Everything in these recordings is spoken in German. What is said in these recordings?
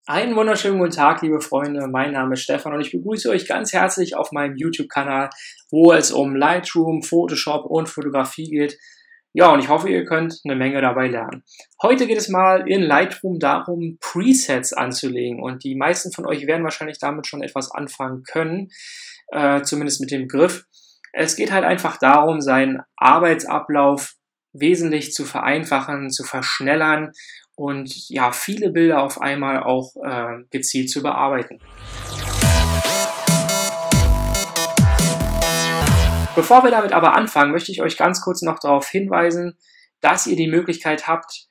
Einen wunderschönen guten Tag, liebe Freunde. Mein Name ist Stefan und ich begrüße euch ganz herzlich auf meinem YouTube-Kanal, wo es um Lightroom, Photoshop und Fotografie geht. Ja, und ich hoffe, ihr könnt eine Menge dabei lernen. Heute geht es mal in Lightroom darum, Presets anzulegen. Und die meisten von euch werden wahrscheinlich damit schon etwas anfangen können, zumindest mit dem Begriff. Es geht halt einfach darum, seinen Arbeitsablauf wesentlich zu vereinfachen, zu verschnellern und ja, viele Bilder auf einmal auch gezielt zu bearbeiten. Bevor wir damit aber anfangen, möchte ich euch ganz kurz noch darauf hinweisen, dass ihr die Möglichkeit habt,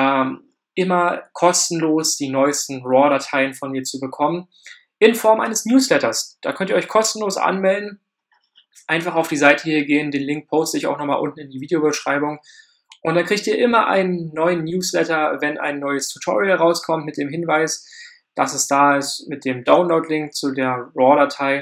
immer kostenlos die neuesten RAW-Dateien von mir zu bekommen, in Form eines Newsletters. Da könnt ihr euch kostenlos anmelden. Einfach auf die Seite hier gehen, den Link poste ich auch nochmal unten in die Videobeschreibung. Und dann kriegt ihr immer einen neuen Newsletter, wenn ein neues Tutorial rauskommt, mit dem Hinweis, dass es da ist, mit dem Download-Link zu der RAW-Datei.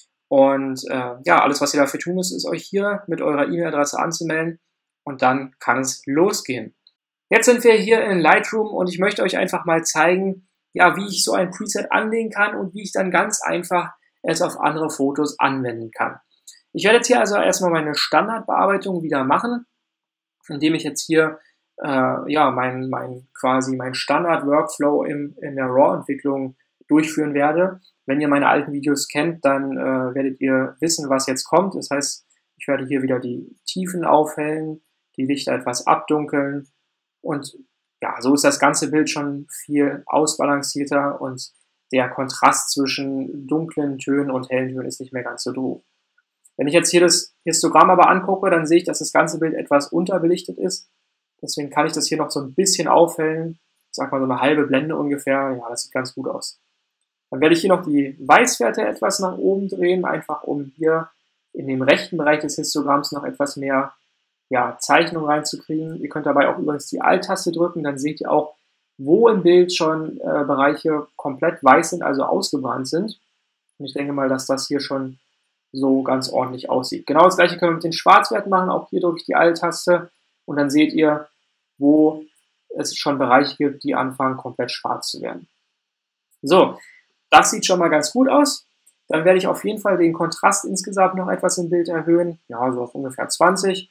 Und ja, alles, was ihr dafür tun müsst, ist euch hier mit eurer E-Mail-Adresse anzumelden und dann kann es losgehen. Jetzt sind wir hier in Lightroom und ich möchte euch einfach mal zeigen, ja, wie ich so ein Preset anlegen kann und wie ich dann ganz einfach es auf andere Fotos anwenden kann. Ich werde jetzt hier also erstmal meine Standardbearbeitung wieder machen, indem ich jetzt hier ja, mein Standard-Workflow in der RAW-Entwicklung durchführen werde. Wenn ihr meine alten Videos kennt, dann werdet ihr wissen, was jetzt kommt. Das heißt, ich werde hier wieder die Tiefen aufhellen, die Lichter etwas abdunkeln und ja, so ist das ganze Bild schon viel ausbalancierter und der Kontrast zwischen dunklen Tönen und hellen Tönen ist nicht mehr ganz so doof. Wenn ich jetzt hier das Histogramm aber angucke, dann sehe ich, dass das ganze Bild etwas unterbelichtet ist. Deswegen kann ich das hier noch so ein bisschen aufhellen. Ich sag mal so eine halbe Blende ungefähr. Ja, das sieht ganz gut aus. Dann werde ich hier noch die Weißwerte etwas nach oben drehen, einfach um hier in dem rechten Bereich des Histogramms noch etwas mehr ja, Zeichnung reinzukriegen. Ihr könnt dabei auch übrigens die Alt-Taste drücken, dann seht ihr auch, wo im Bild schon Bereiche komplett weiß sind, also ausgebrannt sind. Und ich denke mal, dass das hier schon so ganz ordentlich aussieht. Genau das gleiche können wir mit den Schwarzwerten machen, auch hier drücke ich die Alt-Taste und dann seht ihr, wo es schon Bereiche gibt, die anfangen komplett schwarz zu werden. So, das sieht schon mal ganz gut aus. Dann werde ich auf jeden Fall den Kontrast insgesamt noch etwas im Bild erhöhen, ja, so auf ungefähr 20.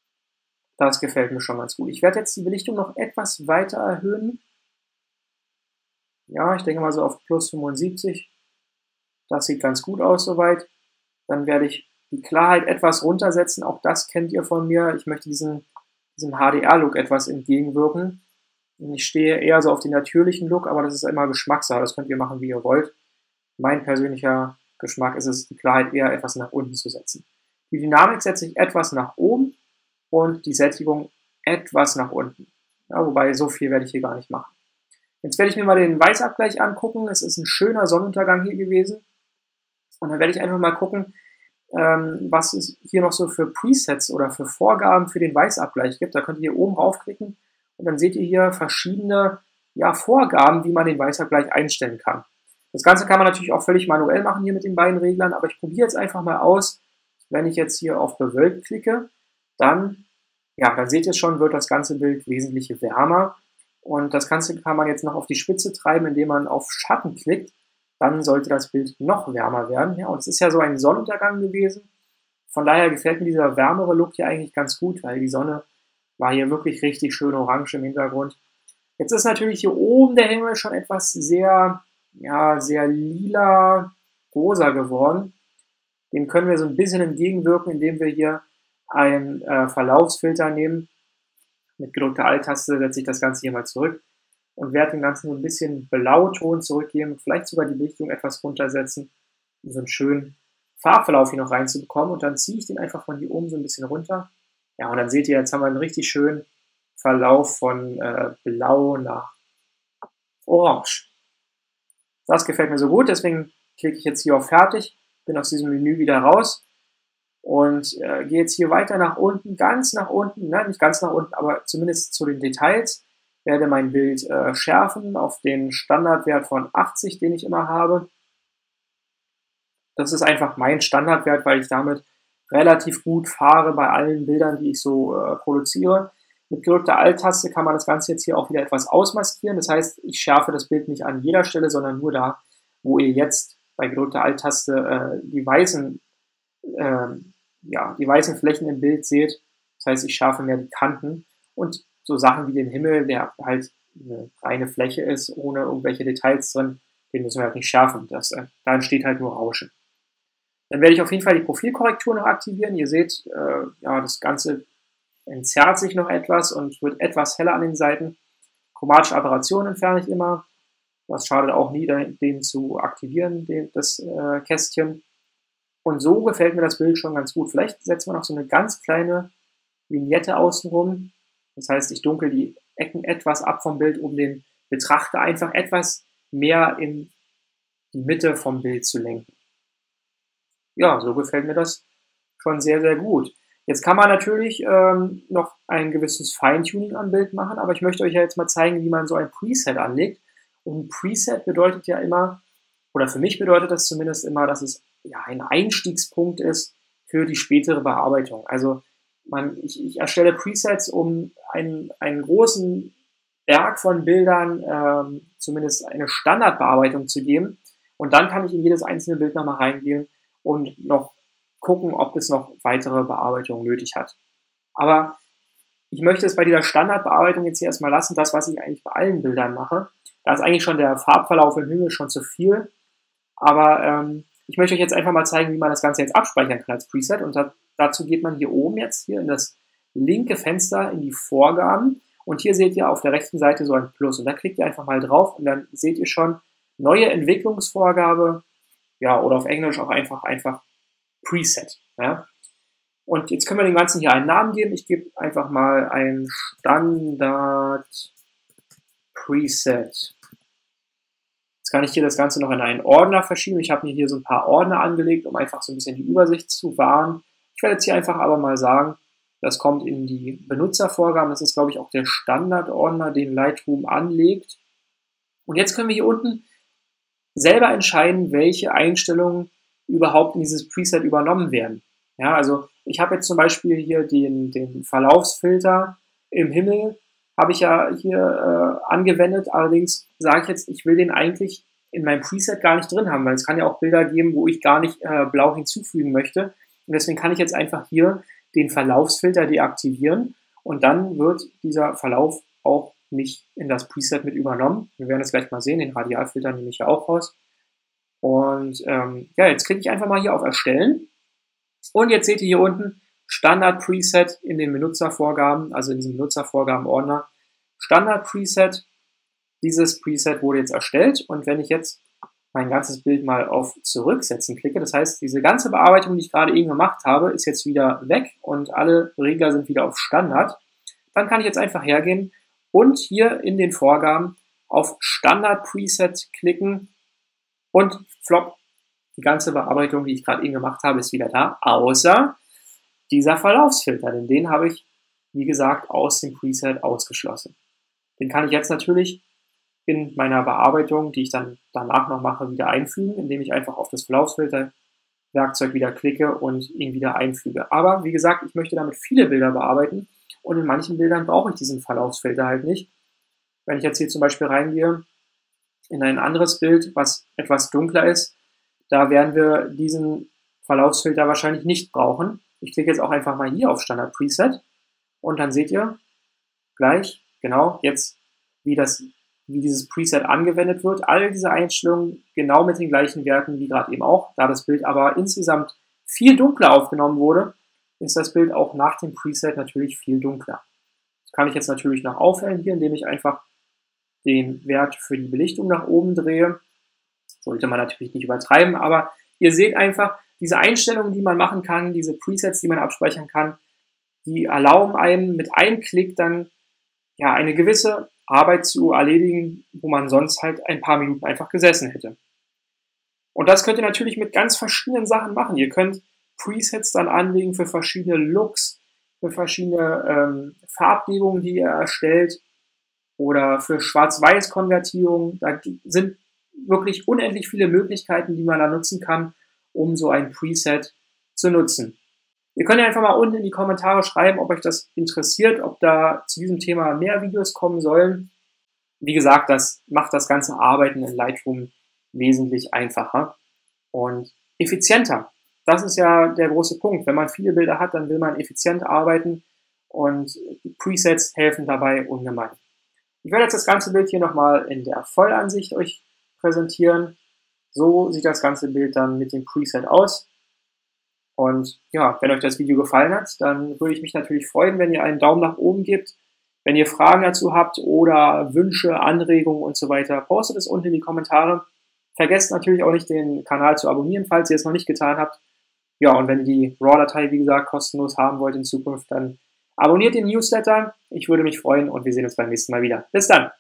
Das gefällt mir schon ganz gut. Ich werde jetzt die Belichtung noch etwas weiter erhöhen. Ja, ich denke mal so auf plus 75. Das sieht ganz gut aus soweit. Dann werde ich die Klarheit etwas runtersetzen. Auch das kennt ihr von mir. Ich möchte diesem HDR-Look etwas entgegenwirken. Und ich stehe eher so auf den natürlichen Look, aber das ist immer Geschmackssache. Das könnt ihr machen, wie ihr wollt. Mein persönlicher Geschmack ist es, die Klarheit eher etwas nach unten zu setzen. Die Dynamik setze ich etwas nach oben und die Sättigung etwas nach unten. Ja, wobei so viel werde ich hier gar nicht machen. Jetzt werde ich mir mal den Weißabgleich angucken. Es ist ein schöner Sonnenuntergang hier gewesen. Und dann werde ich einfach mal gucken, was es hier noch so für Presets oder für Vorgaben für den Weißabgleich gibt. Da könnt ihr hier oben raufklicken und dann seht ihr hier verschiedene ja, Vorgaben, wie man den Weißabgleich einstellen kann. Das Ganze kann man natürlich auch völlig manuell machen hier mit den beiden Reglern, aber ich probiere jetzt einfach mal aus. Wenn ich jetzt hier auf Bewölkt klicke, dann seht ihr schon, wird das ganze Bild wesentlich wärmer. Und das Ganze kann man jetzt noch auf die Spitze treiben, indem man auf Schatten klickt. Dann sollte das Bild noch wärmer werden. Ja, und es ist ja so ein Sonnenuntergang gewesen. Von daher gefällt mir dieser wärmere Look hier eigentlich ganz gut, weil die Sonne war hier wirklich richtig schön orange im Hintergrund. Jetzt ist natürlich hier oben der Himmel schon etwas sehr lila, rosa geworden. Dem können wir so ein bisschen entgegenwirken, indem wir hier einen Verlaufsfilter nehmen. Mit gedrückter Alt-Taste setze ich das Ganze hier mal zurück und werde dem Ganzen so ein bisschen Blauton zurückgeben, vielleicht sogar die Belichtung etwas runtersetzen, um so einen schönen Farbverlauf hier noch reinzubekommen. Und dann ziehe ich den einfach von hier oben so ein bisschen runter. Ja, und dann seht ihr, jetzt haben wir einen richtig schönen Verlauf von Blau nach Orange. Das gefällt mir so gut, deswegen klicke ich jetzt hier auf Fertig, bin aus diesem Menü wieder raus und gehe jetzt hier weiter nach unten, ganz nach unten, ne, nicht ganz nach unten, aber zumindest zu den Details. Werde mein Bild schärfen auf den Standardwert von 80, den ich immer habe. Das ist einfach mein Standardwert, weil ich damit relativ gut fahre bei allen Bildern, die ich so produziere. Mit gedrückter Alt-Taste kann man das Ganze jetzt hier auch wieder etwas ausmaskieren. Das heißt, ich schärfe das Bild nicht an jeder Stelle, sondern nur da, wo ihr jetzt bei gedrückter Alt-Taste die weißen Flächen im Bild seht. Das heißt, ich schärfe mehr die Kanten und so Sachen wie den Himmel, der halt eine reine Fläche ist, ohne irgendwelche Details drin, den müssen wir halt nicht schärfen. Da entsteht halt nur Rauschen. Dann werde ich auf jeden Fall die Profilkorrektur noch aktivieren. Ihr seht, das Ganze entzerrt sich noch etwas und wird etwas heller an den Seiten. Chromatische Aberration entferne ich immer. Das schadet auch nie, den zu aktivieren, das Kästchen. Und so gefällt mir das Bild schon ganz gut. Vielleicht setzen wir noch so eine ganz kleine Vignette außenrum. Das heißt, ich dunkel die Ecken etwas ab vom Bild, um den Betrachter einfach etwas mehr in die Mitte vom Bild zu lenken. Ja, so gefällt mir das schon sehr, sehr gut. Jetzt kann man natürlich noch ein gewisses Feintuning am Bild machen, aber ich möchte euch ja jetzt mal zeigen, wie man so ein Preset anlegt. Und ein Preset bedeutet ja immer, oder für mich bedeutet das zumindest immer, dass es ja ein Einstiegspunkt ist für die spätere Bearbeitung. Also ich erstelle Presets, um einen großen Berg von Bildern zumindest eine Standardbearbeitung zu geben. Und dann kann ich in jedes einzelne Bild nochmal reingehen und noch gucken, ob es noch weitere Bearbeitung nötig hat. Aber ich möchte es bei dieser Standardbearbeitung jetzt hier erstmal lassen, das, was ich eigentlich bei allen Bildern mache. Da ist eigentlich schon der Farbverlauf im Himmel schon zu viel. Aber ich möchte euch jetzt einfach mal zeigen, wie man das Ganze jetzt abspeichern kann als Preset. Und dazu geht man hier oben jetzt hier in das linke Fenster in die Vorgaben. Und hier seht ihr auf der rechten Seite so ein Plus. Und da klickt ihr einfach mal drauf und dann seht ihr schon neue Entwicklungsvorgabe. Ja, oder auf Englisch auch einfach Preset. Ja. Und jetzt können wir dem Ganzen hier einen Namen geben. Ich gebe einfach mal ein Standard Preset. Jetzt kann ich hier das Ganze noch in einen Ordner verschieben. Ich habe mir hier so ein paar Ordner angelegt, um einfach so ein bisschen die Übersicht zu wahren. Ich werde jetzt hier einfach aber mal sagen, das kommt in die Benutzervorgaben. Das ist, glaube ich, auch der Standardordner, den Lightroom anlegt. Und jetzt können wir hier unten selber entscheiden, welche Einstellungen überhaupt in dieses Preset übernommen werden. Ja, also ich habe jetzt zum Beispiel hier den Verlaufsfilter im Himmel, habe ich ja hier angewendet. Allerdings sage ich jetzt, ich will den eigentlich in meinem Preset gar nicht drin haben, weil es kann ja auch Bilder geben, wo ich gar nicht blau hinzufügen möchte. Und deswegen kann ich jetzt einfach hier den Verlaufsfilter deaktivieren und dann wird dieser Verlauf auch nicht in das Preset mit übernommen. Wir werden das gleich mal sehen, den Radialfilter nehme ich ja auch raus. Und jetzt klicke ich einfach mal hier auf Erstellen. Und jetzt seht ihr hier unten Standard Preset in den Benutzervorgaben, also in diesem Benutzervorgaben-Ordner. Standard Preset, dieses Preset wurde jetzt erstellt und wenn ich jetzt mein ganzes Bild mal auf Zurücksetzen klicke, das heißt, diese ganze Bearbeitung, die ich gerade eben gemacht habe, ist jetzt wieder weg und alle Regler sind wieder auf Standard. Dann kann ich jetzt einfach hergehen und hier in den Vorgaben auf Standard Preset klicken und flop, die ganze Bearbeitung, die ich gerade eben gemacht habe, ist wieder da, außer dieser Verlaufsfilter, denn den habe ich, wie gesagt, aus dem Preset ausgeschlossen. Den kann ich jetzt natürlich in meiner Bearbeitung, die ich dann danach noch mache, wieder einfügen, indem ich einfach auf das Verlaufsfilter-Werkzeug wieder klicke und ihn wieder einfüge. Aber wie gesagt, ich möchte damit viele Bilder bearbeiten und in manchen Bildern brauche ich diesen Verlaufsfilter halt nicht. Wenn ich jetzt hier zum Beispiel reingehe in ein anderes Bild, was etwas dunkler ist, da werden wir diesen Verlaufsfilter wahrscheinlich nicht brauchen. Ich klicke jetzt auch einfach mal hier auf Standard Preset und dann seht ihr gleich, genau, jetzt wie dieses Preset angewendet wird. All diese Einstellungen genau mit den gleichen Werten wie gerade eben auch. Da das Bild aber insgesamt viel dunkler aufgenommen wurde, ist das Bild auch nach dem Preset natürlich viel dunkler. Das kann ich jetzt natürlich noch aufhellen hier, indem ich einfach den Wert für die Belichtung nach oben drehe. Sollte man natürlich nicht übertreiben, aber ihr seht einfach, diese Einstellungen, die man machen kann, diese Presets, die man abspeichern kann, die erlauben einem mit einem Klick dann ja eine gewisse Arbeit zu erledigen, wo man sonst halt ein paar Minuten einfach gesessen hätte. Und das könnt ihr natürlich mit ganz verschiedenen Sachen machen. Ihr könnt Presets dann anlegen für verschiedene Looks, für verschiedene Farbgebungen, die ihr erstellt oder für Schwarz-Weiß-Konvertierungen. Da sind wirklich unendlich viele Möglichkeiten, die man da nutzen kann, um so ein Preset zu nutzen. Ihr könnt ja einfach mal unten in die Kommentare schreiben, ob euch das interessiert, ob da zu diesem Thema mehr Videos kommen sollen. Wie gesagt, das macht das ganze Arbeiten in Lightroom wesentlich einfacher und effizienter. Das ist ja der große Punkt. Wenn man viele Bilder hat, dann will man effizient arbeiten und die Presets helfen dabei ungemein. Ich werde jetzt das ganze Bild hier nochmal in der Vollansicht euch präsentieren. So sieht das ganze Bild dann mit dem Preset aus. Und ja, wenn euch das Video gefallen hat, dann würde ich mich natürlich freuen, wenn ihr einen Daumen nach oben gebt. Wenn ihr Fragen dazu habt oder Wünsche, Anregungen und so weiter, postet es unten in die Kommentare. Vergesst natürlich auch nicht, den Kanal zu abonnieren, falls ihr es noch nicht getan habt. Ja, und wenn ihr die RAW-Datei, wie gesagt, kostenlos haben wollt in Zukunft, dann abonniert den Newsletter. Ich würde mich freuen und wir sehen uns beim nächsten Mal wieder. Bis dann!